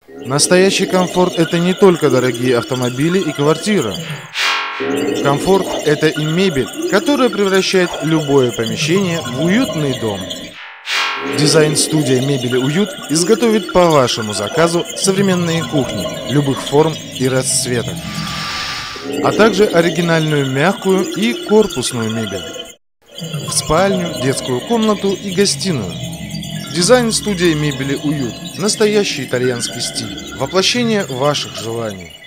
Настоящий комфорт – это не только дорогие автомобили и квартира. Комфорт – это и мебель, которая превращает любое помещение в уютный дом. Дизайн-студия «Мебель и уют» изготовит по вашему заказу современные кухни любых форм и расцветок, а также оригинальную мягкую и корпусную мебель в спальню, детскую комнату и гостиную. Дизайн-студия «Мебель и уют» – настоящий итальянский стиль, воплощение ваших желаний.